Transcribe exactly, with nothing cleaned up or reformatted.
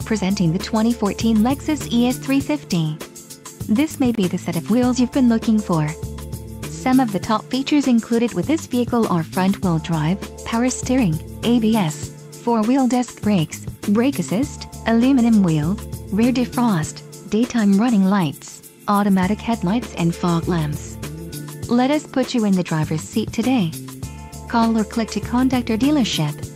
Presenting the twenty fourteen Lexus E S three fifty. This may be the set of wheels you've been looking for. Some of the top features included with this vehicle are front-wheel drive, power steering, A B S, four-wheel disc brakes, brake assist, aluminum wheel, rear defrost, daytime running lights, automatic headlights and fog lamps. Let us put you in the driver's seat today. Call or click to contact our dealership.